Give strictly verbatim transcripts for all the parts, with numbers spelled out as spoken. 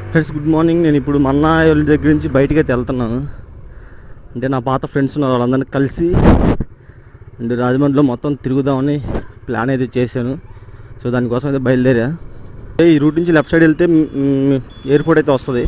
Friends good morning. నేను ఇప్పుడు మా అన్నయ్య వాళ్ళ దగ్గర నుంచి బయటికి అయితే వెళ్తున్నాను. అంటే నా పాత ఫ్రెండ్స్ ఉన్నారు, వాళ్ళందరినీ కలిసి అంటే రాజమండ్రిలో మొత్తం తిరుగుదామని ప్లాన్ అయితే చేశాను. సో దానికోసం అయితే బయలుదేరా. ఈ రూట్ నుంచి లెఫ్ట్ సైడ్ వెళ్తే ఎయిర్పోర్ట్ అయితే వస్తుంది.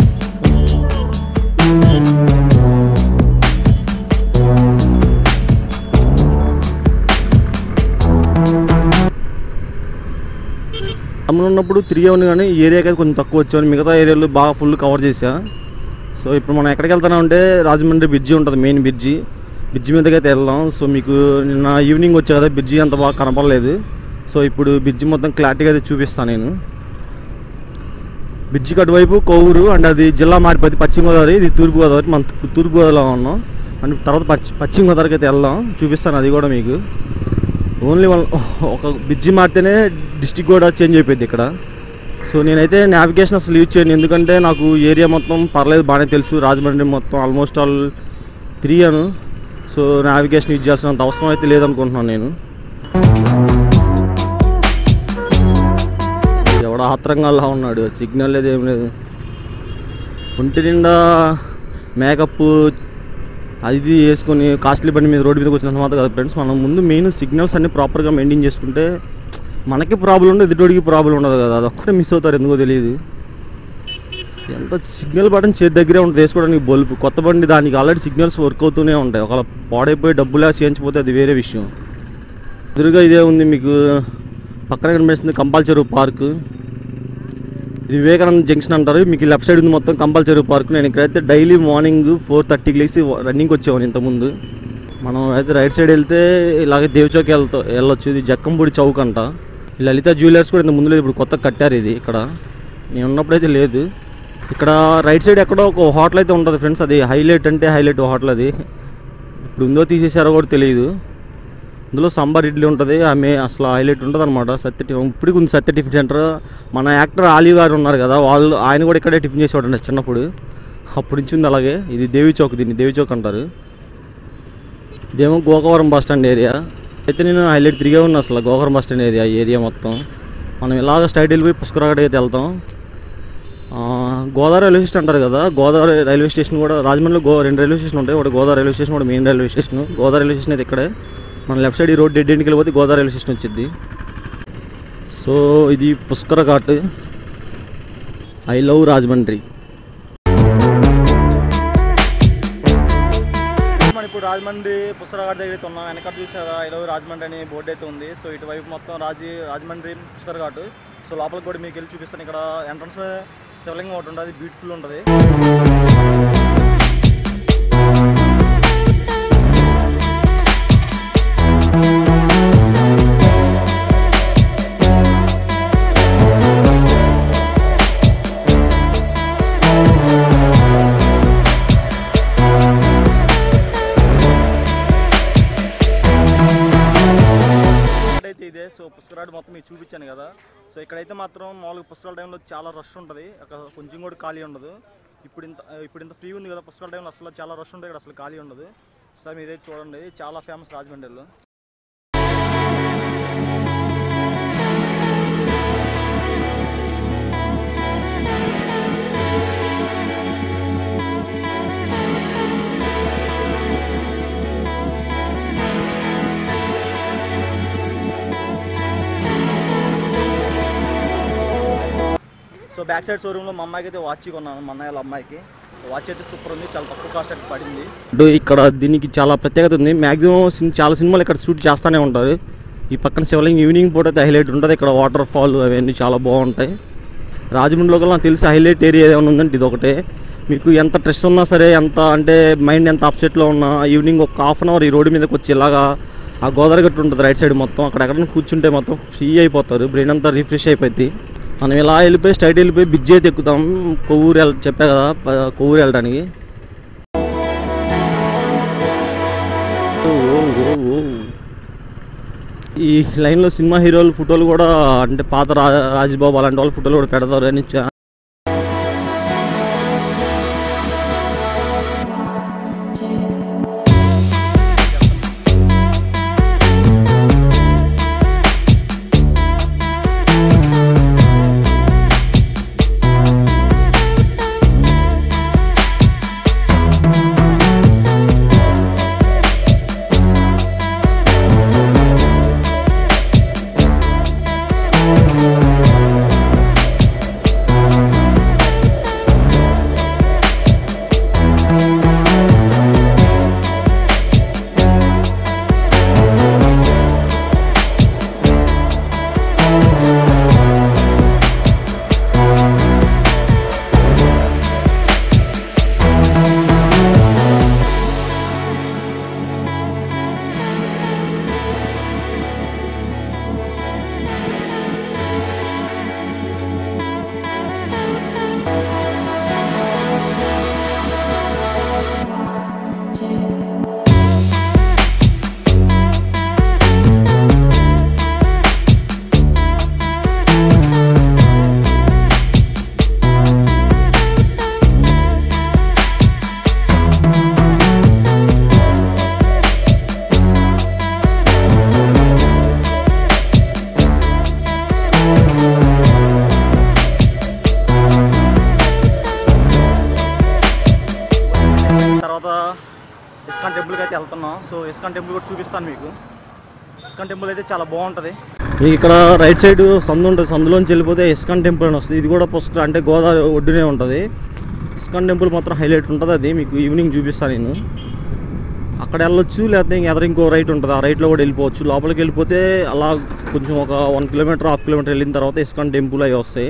అమ్మ ఉన్నప్పుడు తిరిగాను కానీ ఈ ఏరియాకి అయితే కొంచెం తక్కువ వచ్చాను. మిగతా ఏరియాలో బాగా ఫుల్ కవర్ చేశా. సో ఇప్పుడు మనం ఎక్కడికి వెళ్తున్నాం అంటే రాజమండ్రి బ్రిడ్జి ఉంటుంది, మెయిన్ బ్రిడ్జి బ్రిడ్జి మీదకి అయితే వెళ్దాం. సో మీకు నిన్న ఈవినింగ్ వచ్చా కదా, బ్రిడ్జి అంత బాగా కనపడలేదు. సో ఇప్పుడు బ్రిడ్జి మొత్తం క్లారిటీగా అయితే చూపిస్తాను నేను. బ్రిడ్జికి అటువైపు కొవ్వూరు అండ్ అది జిల్లా మారిపోయింది, పశ్చిమ గోదావరి, ఇది తూర్పు గోదావరి. మనం తూర్పు గోదావరిలో ఉన్నాం. అండ్ తర్వాత పశ్చి పశ్చిమ గోదావరికి అయితే వెళ్దాం, చూపిస్తాను అది కూడా మీకు. ఓన్లీ వన్ ఒక బ్రిడ్జి మారితేనే డిస్టిక్ కూడా చేంజ్ అయిపోయింది ఇక్కడ. సో నేనైతే నావిగేషన్ అసలు యూజ్ చేయను, ఎందుకంటే నాకు ఏరియా మొత్తం పర్లేదు, బాగానే తెలుసు. రాజమండ్రి మొత్తం ఆల్మోస్ట్ ఆల్ తిరిగాను. సో నావిగేషన్ యూజ్ చేస్తున్నంత అవసరం అయితే లేదనుకుంటున్నాను నేను. ఎవడ ఆత్రంగా అలా ఉన్నాడు, సిగ్నల్ లేదు ఏం లేదు. ఒంటి నిండా మేకప్ అది వేసుకొని కాస్ట్లీ బండి మీద రోడ్డు మీద కూర్చున్న మాత్రం కదా ఫ్రెండ్స్. మనం ముందు మెయిన్ సిగ్నల్స్ అన్నీ ప్రాపర్గా మెయింటైన్ చేసుకుంటే మనకి ప్రాబ్లం ఉండదు, ఎదుటోడికి ప్రాబ్లం ఉండదు కదా. అది ఒక్కటే మిస్ అవుతారు, ఎందుకో తెలియదు. ఎంత సిగ్నల్ బటన్ చేతి దగ్గరే ఉంటుంది వేసుకోవడానికి బల్బు. కొత్త బండి దానికి ఆల్రెడీ సిగ్నల్స్ వర్క్ అవుతూనే ఉంటాయి. ఒకవేళ పాడైపోయి డబ్బులా చేయించిపోతే అది వేరే విషయం. ఎదురుగా ఇదే ఉంది మీకు, పక్కన కనిపిస్తుంది కంపల్చెరువు పార్క్. ఇది వివేకానంద జంక్షన్ అంటారు. మీకు లెఫ్ట్ సైడ్ ఉంది మొత్తం కంపల్చెరువు పార్క్. నేను ఇక్కడైతే డైలీ మార్నింగ్ ఫోర్ థర్టీకి లేసి రన్నింగ్కి వచ్చేవాను ఇంతకుముందు. మనం అయితే రైట్ సైడ్ వెళ్తే ఇలాగే దేవచౌక్ వెళ్తా వెళ్ళొచ్చు. ఇది జక్కంపూడి చౌక్ అంట. లలిత జ్యువెలర్స్ కూడా ఇంత ముందు లేదు, ఇప్పుడు కొత్తగా కట్టారు ఇది. ఇక్కడ నేను ఉన్నప్పుడైతే లేదు. ఇక్కడ రైట్ సైడ్ ఎక్కడో ఒక హోటల్ అయితే ఉంటుంది ఫ్రెండ్స్, అది హైలైట్ అంటే హైలైట్ హోటల్. అది ఇప్పుడు ఉందో తీసేసారో కూడా తెలియదు. అందులో సాంబార్ ఇడ్లీ ఉంటుంది, ఆమె అసలు హైలైట్ ఉంటుంది అనమాట. సత్య టిఫిన్ ఇప్పటికి ఉంది, సత్య టిఫిన్ సెంటర్. మన యాక్టర్ ఆలివ్ గారు ఉన్నారు కదా, వాళ్ళు ఆయన కూడా ఇక్కడే టిఫిన్ చేసేవాడు చిన్నప్పుడు. అప్పుడు నుంచి ఉంది అలాగే. ఇది దేవి చౌక్, దీన్ని దేవి చౌక్ అంటారు. ఇదేమో గోకవరం బస్ స్టాండ్ ఏరియా. అయితే నేను హైలైట్ తిరిగే ఉన్నా అసలు Gokavaram bus stand area area మొత్తం. మనం ఇలాగ స్ట్రైట్ వెళ్ళిపోయి పుష్కరాగడ్ అయితే వెళ్తాం. గోదావరి రైల్వే స్టేషన్ అంటారు కదా, గోదావరి రైల్వే స్టేషన్ కూడా రాజమండ్రిలో గో రెండు రైల్వే స్టేషన్ ఉంటాయి. ఒకటి గోదావరి రైల్వే స్టేషన్, ఒకటి main railway station. Godavari railway station అయితే ఇక్కడే. మన లెఫ్ట్ సైడ్ ఈ రోడ్ డెడ్ ఎండ్కి వెళ్ళిపోతే గోదావరి రైల్వే స్టేషన్ వచ్చింది. సో ఇది పుష్కర ఘాట్. I love Rajahmundry. మనం ఇప్పుడు రాజమండ్రి పుష్కర ఘాట్ దగ్గర అయితే ఉన్నాం. వెనకాల చూసారా ఐ లవ్ రాజమండ్రి అని బోర్డు అయితే ఉంది. సో ఇటువైపు మొత్తం రాజీ రాజమండ్రి పుష్కర ఘాట్. సో లోపలికి కూడా మీకు వెళ్ళి చూపిస్తాను. ఇక్కడ ఎంట్రన్స్ శివలింగం ఒకటి ఉంటుంది, బ్యూటిఫుల్ ఉంటుంది. ఇదే సో పుష్కరాడు మొత్తం మీకు చూపించాను కదా. సో ఇక్కడైతే మాత్రం మామూలుగా పుష్కరాల టైంలో చాలా రష్ ఉంటుంది, అక్కడ కొంచెం కూడా ఖాళీ ఉండదు. ఇప్పుడు ఇంత ఇప్పుడు ఇంత ఫ్రీ ఉంది కదా పుష్కరాల టైంలో, అసలు చాలా రష్ ఉంటుంది, ఇక్కడ అసలు ఖాళీ ఉండదు. సార్ మీరైతే చూడండి, చాలా ఫేమస్ రాజమండ్రిలో. సో బ్యాక్ సైడ్ షోరూంలో మా అమ్మాయికి అయితే వాచ్ కొన్నాను, మా అన్నయ్య వాళ్ళ అమ్మాయికి. వాచ్ అయితే సూపర్ ఉంది, చాలా తక్కువ కాస్ట్ అయితే పడింది. ఇక్కడ దీనికి చాలా ప్రత్యేకత ఉంది. మ్యాక్సిమం చాలా సినిమాలు ఇక్కడ షూట్ చేస్తూనే ఉంటారు. ఈ పక్కన శివలింగం ఈవినింగ్ పూట అయితే హైలైట్ ఉంటుంది. ఇక్కడ వాటర్ ఫాల్ అవన్నీ చాలా బాగుంటాయి. రాజమండ్రిలో కూడా నాకు తెలిసి హైలైట్ ఏరియా ఏమైనా ఉందంటే ఇది ఒకటే. మీకు ఎంత స్ట్రెస్ ఉన్నా సరే, ఎంత అంటే మైండ్ ఎంత అప్సెట్లో ఉన్నా, ఈవినింగ్ ఒక హాఫ్ అన్ అవర్ ఈ రోడ్డు మీదకి వచ్చి ఇలాగా ఆ గోదావరి గట్టు ఉంటుంది రైట్ సైడ్ మొత్తం, అక్కడ ఎక్కడ కూర్చుంటే మొత్తం ఫ్రీ అయిపోతారు, బ్రెయిన్ అంతా రిఫ్రెష్ అయిపోద్ది. మనం ఇలా వెళ్ళిపోయి స్ట్రైట్ వెళ్ళిపోయి బ్రిడ్జ్ అయితే ఎక్కుతాం. కొవ్వూరు వెళ్ళ చెప్పా కదా, కొవ్వూరు వెళ్ళడానికి. ఈ లైన్లో సినిమా హీరోల ఫోటోలు కూడా, అంటే పాత రా రాజబాబు అలాంటి వాళ్ళ ఫోటోలు కూడా పెడతారు అని. వెళ్తున్నాం. సో ఇస్కాన్ టెంపుల్ కూడా చూపిస్తాను మీకు. ఇస్కాన్ టెంపుల్ అయితే చాలా బాగుంటుంది. ఇక్కడ రైట్ సైడ్ సందు ఉంటుంది, సందులోంచి వెళ్ళిపోతే ఇస్కాన్ టెంపుల్ అని వస్తుంది. ఇది కూడా పుష్కర అంటే గోదావరి ఒడ్డునే ఉంటుంది. ఇస్కాన్ టెంపుల్ మాత్రం హైలైట్ ఉంటుంది. అది మీకు ఈవినింగ్ చూపిస్తాను నేను. అక్కడ వెళ్ళొచ్చు, లేకపోతే ఎదురు ఇంకో రైట్ ఉంటుంది, ఆ రైట్లో కూడా వెళ్ళిపోవచ్చు. లోపలికి వెళ్ళిపోతే అలా కొంచెం ఒక వన్ కిలోమీటర్ హాఫ్ కిలోమీటర్ వెళ్ళిన తర్వాత ఇస్కాన్ టెంపుల్ అవి వస్తాయి.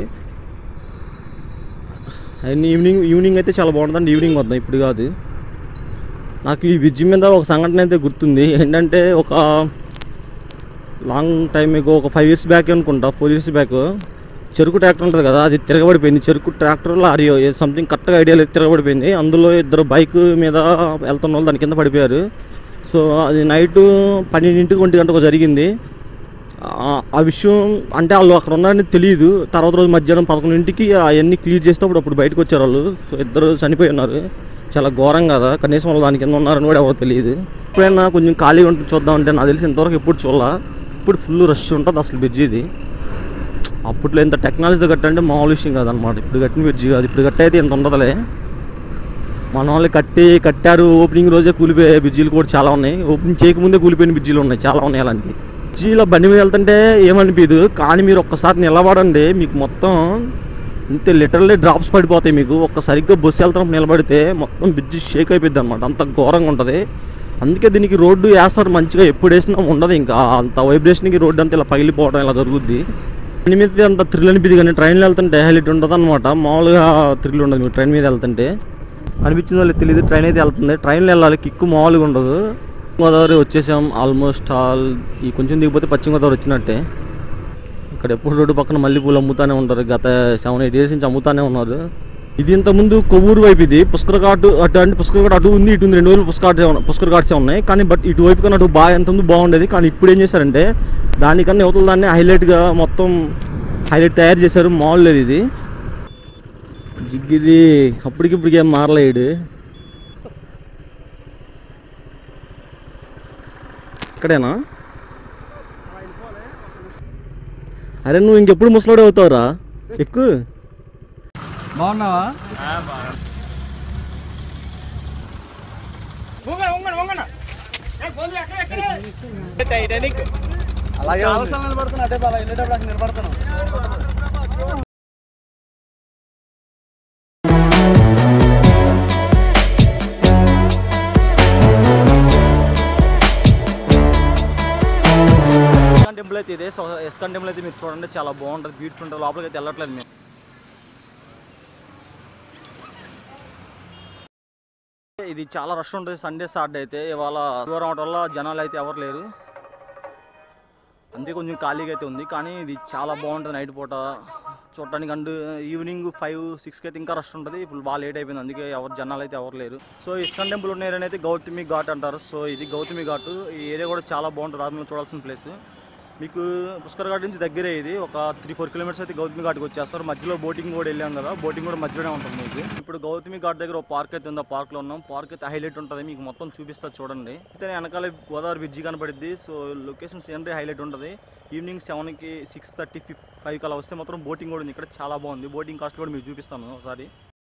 అవన్నీ ఈవినింగ్ ఈవినింగ్ అయితే చాలా బాగుంటుంది. ఈవినింగ్ వద్దాం, ఇప్పుడు కాదు. నాకు ఈ బ్రిడ్జ్ మీద ఒక సంఘటన అయితే గుర్తుంది. ఏంటంటే ఒక లాంగ్ టైం ఎగో ఒక ఫైవ్ ఇయర్స్ బ్యాక్ అనుకుంటా, ఫోర్ ఇయర్స్ బ్యాక్ చెరుకు ట్రాక్టర్ ఉంటుంది కదా, అది తిరగబడిపోయింది. చెరుకు ట్రాక్టర్ లారీ సంథింగ్ కరెక్ట్గా ఐడియా లేదు, తిరగబడిపోయింది. అందులో ఇద్దరు బైక్ మీద వెళ్తున్న వాళ్ళు దాని కింద పడిపోయారు. సో అది నైటు పన్నెండింటికి ఒంటి గంటకు జరిగింది. ఆ విషయం అంటే వాళ్ళు అక్కడ ఉన్నారని తెలియదు. తర్వాత రోజు మధ్యాహ్నం పదకొండింటికి అవన్నీ క్లియర్ చేసేటప్పుడు అప్పుడు బయటకు వచ్చారు వాళ్ళు. సో ఇద్దరు చనిపోయి ఉన్నారు. చాలా ఘోరం కదా, కనీసం వాళ్ళు దాని కింద ఉన్నారని కూడా ఎవరు తెలియదు. ఎప్పుడైనా కొంచెం ఖాళీగా ఉంటుంది చూద్దామంటే నాకు తెలిసి ఇంతవరకు ఎప్పుడు చూడాల. ఇప్పుడు ఫుల్ రష్ ఉంటుంది అసలు బ్రిడ్జ్ ఇది. అప్పట్లో ఇంత టెక్నాలజీతో కట్టంటే మామూలు విషయం కాదనమాట. ఇప్పుడు కట్టిన బ్రిడ్జ్ కాదు, ఇప్పుడు కట్టయితే ఇంత ఉండదులే. మన వాళ్ళు కట్టి కట్టారు ఓపెనింగ్ రోజే కూలిపోయే బ్రిడ్జీలు కూడా చాలా ఉన్నాయి. ఓపెనింగ్ చేయకముందే కూలిపోయిన బ్రిడ్జీలు ఉన్నాయి, చాలా ఉన్నాయి అలాంటివి. బ్రిడ్జిలో బండి మీద వెళ్తుంటే ఏమనిపించదు, కానీ మీరు ఒక్కసారి నిలబడండి మీకు మొత్తం అంతే లిటరల్లీ డ్రాప్స్ పడిపోతాయి. మీకు ఒక్క సరిగ్గా బస్సు వెళ్తున్నప్పుడు నిలబడితే మొత్తం బ్రిడ్జ్ షేక్ అయిపోద్ది అనమాట, అంత ఘోరంగా ఉంటుంది. అందుకే దీనికి రోడ్డు వేస్తారు మంచిగా, ఎప్పుడు వేసినా ఉండదు ఇంకా అంత వైబ్రేషన్కి రోడ్డు అంతా ఇలా పగిలిపోవడం ఇలా జరుగుద్ది. ట్రైన్ మీద అంత థ్రిల్ అనిపిది, కానీ ట్రైన్లో వెళ్తుంటే హైలైట్ ఉంటుంది అనమాట. మామూలుగా థ్రిల్ ఉండదు మీరు ట్రైన్ మీద వెళ్తుంటే. అనిపించిందో లేదు తెలియదు, ట్రైన్ అయితే వెళ్తుంది. ట్రైన్లో వెళ్ళాలి, కిక్కు మామూలుగా ఉండదు. గోదావరి వచ్చేసాం ఆల్మోస్ట్ ఆల్. ఈ కొంచెం దిగిపోతే పశ్చిమ గోదావరి వచ్చినట్టే. ఇక్కడ ఎప్పుడు రోడ్డు పక్కన మల్లెపూలు అమ్ముతానే ఉంటారు, గత సెవెన్ ఎయిట్ ఇయర్స్ నుంచి అమ్ముతానే ఉన్నారు. ఇది ఇంతకుముందు కొవ్వూరు వైపు, ఇది పుష్కర ఘాట్ అటు అంటే పుష్కర ఘాట్ అటు ఉంది, ఇటు ఉంది, రెండు రోజులు పుష్కర పుష్కర ఘాట్సే ఉన్నాయి. కానీ బట్ ఇటువైపు కన్నా అటు బాగా ఎంత ఉంది బాగుండేది. కానీ ఇప్పుడు ఏం చేశారంటే దానికన్నా యువతల దాన్ని హైలైట్గా మొత్తం హైలైట్ తయారు చేశారు. మాల్ లేదు ఇది జిగ్గిది, అప్పటికిప్పటికి ఏం మారలేడు. ఇక్కడేనా? అరే నువ్వు ఇంకెప్పుడు ముసలాడే అవుతావురా, ఎక్కువ బాగున్నావా? అలాగే నిలబడుతున్నా, అంటే వెళ్ళేటప్పుడు అక్కడ నిలబడుతున్నావు. ఇస్కాన్ టెంపుల్ అయితే ఇదే. సో ఇస్కాన్ టెంపుల్ అయితే మీరు చూడండి, చాలా బాగుంటుంది, బ్యూటిఫుల్ ఉంటుంది. లోపలికి అయితే వెళ్ళట్లేదు మేము. ఇది చాలా రష్ ఉంటుంది సండే సాటర్డే అయితే. ఇవాళ దూరం అవడం వల్ల జనాలు అయితే ఎవరు లేరు, అందుకే కొంచెం ఖాళీగా అయితే ఉంది. కానీ ఇది చాలా బాగుంటుంది నైట్ పూట చూడటానికి. అండ్ ఈవినింగ్ ఫైవ్ సిక్స్కి అయితే ఇంకా రష్ ఉంటుంది. ఇప్పుడు బాగా లేట్ అయిపోయింది, అందుకే ఎవరు జనాలు అయితే ఎవరు లేరు. సో ఇస్కాన్ టెంపుల్ ఉన్న ఏరియా అయితే గౌతమి ఘాట్ అంటారు. సో ఇది గౌతమి ఘాట్. ఈ ఏరియా కూడా చాలా బాగుంటుంది, రాజమండ్రిలో చూడాల్సిన ప్లేస్. మీకు పుష్కర్ ఘాట్ నుంచి దగ్గరే, ఇది ఒక త్రీ ఫోర్ కిలోమీటర్స్ అయితే గౌతమి ఘాట్కి వచ్చేస్తారు. మధ్యలో బోటింగ్ కూడా వెళ్ళాం కదా, బోటింగ్ కూడా మధ్యలోనే ఉంటుంది మీకు. ఇప్పుడు గౌతమి ఘాట్ దగ్గర ఒక పార్క్ అయితే ఉంది, ఆ పార్క్లో ఉన్నాం. పార్క్ అయితే హైలైట్ ఉంటుంది, మీకు మొత్తం చూపిస్తా చూడండి. అయితే వెనకాల గోదావరి బ్రిడ్జి కనపడిద్ది. సో లొకేషన్ సీనరీ హైలైట్ ఉంటుంది. ఈవినింగ్ సెవెన్కి సిక్స్ థర్టీ ఫిఫ్ ఫైవ్కి అలా వస్తే మాత్రం బోటింగ్ కూడా ఉంది ఇక్కడ, చాలా బాగుంది. బోటింగ్ కాస్ట్ కూడా మీకు చూపిస్తాను ఒకసారి.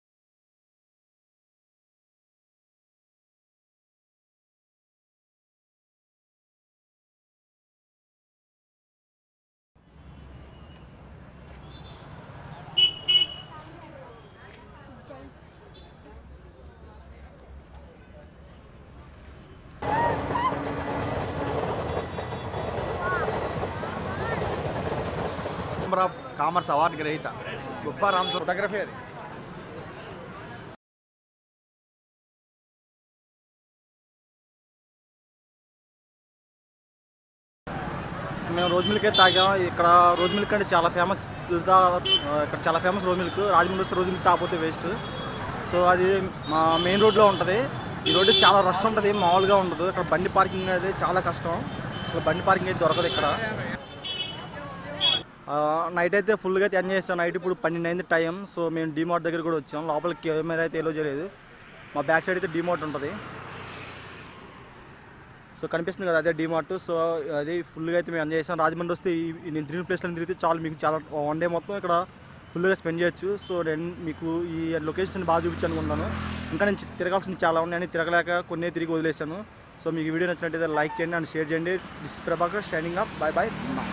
కామర్స్ అవార్డు గ్రహీత గొప్ప రామ్ ఫోటోగ్రఫీ. అది మేము రోజ్ మిల్క్ అయితే తాగాం. ఇక్కడ రోజ్ మిల్క్ అంటే చాలా ఫేమస్, ఇక్కడ చాలా ఫేమస్ రోజ్ మిల్క్. రాజమండ్రి వస్తే రోజ్ మిల్క్ తాగిపోతే వేస్ట్. సో అది మా మెయిన్ రోడ్లో ఉంటుంది. ఈ రోడ్డు చాలా రష్ ఉంటుంది, మామూలుగా ఉండదు. ఇక్కడ బండి పార్కింగ్ అయితే చాలా కష్టం, అసలు బండి పార్కింగ్ అయితే దొరకదు ఇక్కడ. నైట్ అయితే ఫుల్గా అయితే ఎంజాయ్ చేస్తాం. నైట్ ఇప్పుడు పన్నెండు అయింది టైం. సో మేము డీమార్ట్ దగ్గర కూడా వచ్చాం. లోపలికి కెమెరా అయితే ఎలో చేయలేదు. మా బ్యాక్ సైడ్ అయితే డీమార్ట్ ఉంటుంది. సో కనిపిస్తుంది కదా, అదే డీమార్ట్. సో అది ఫుల్గా అయితే మేము ఎంజాయ్ చేస్తాం. రాజమండ్రి వస్తే ఈ నేను తిరిగిన ప్లేస్లో తిరిగితే చాలు, మీకు చాలా వన్ డే మొత్తం ఇక్కడ ఫుల్గా స్పెండ్ చేయొచ్చు. సో నేను మీకు ఈ లొకేషన్ బాగా చూపించాను అనుకుంటున్నాను. ఇంకా నేను తిరగాల్సింది చాలా ఉన్నాయి, తిరగలేక కొన్ని తిరిగి వదిలేసాను. సో మీకు ఈ వీడియో నచ్చినట్టయితే లైక్ చేయండి అండ్ షేర్ చేయండి. This Prabhakar shining up. Bye by.